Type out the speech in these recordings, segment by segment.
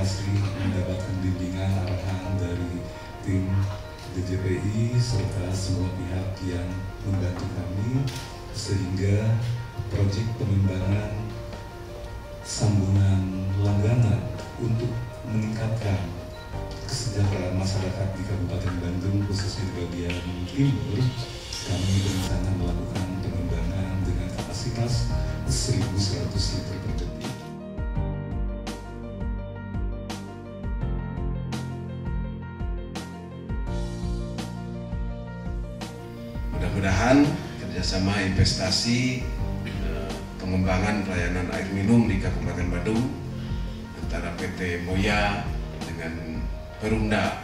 Asri mendapatkan bimbingan arahan dari tim DJPI serta semua pihak yang membantu kami sehingga proyek pengembangan sambungan langganan untuk meningkatkan kesejahteraan masyarakat di Kabupaten Bandung khususnya di bagian timur, kami berencana melakukan pengembangan dengan kapasitas 1.100 liter per detik. Mudah-mudahan kerjasama investasi pengembangan pelayanan air minum di Kabupaten Bandung antara PT Moya dengan Perumda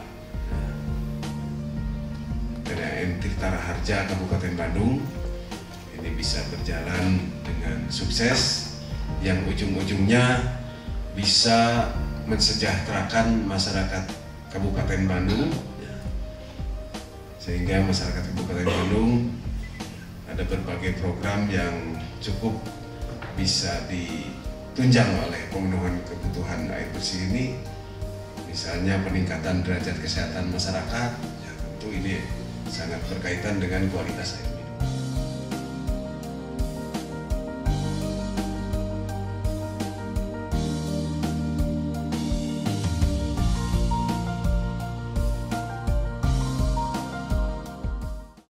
PDAM Tirta Raharja Kabupaten Bandung ini bisa berjalan dengan sukses yang ujung-ujungnya bisa mensejahterakan masyarakat Kabupaten Bandung sehingga masyarakat Kabupaten Bandung ada berbagai program yang cukup bisa ditunjang oleh pemenuhan kebutuhan air bersih ini, misalnya peningkatan derajat kesehatan masyarakat, ya tentu ini sangat berkaitan dengan kualitas air.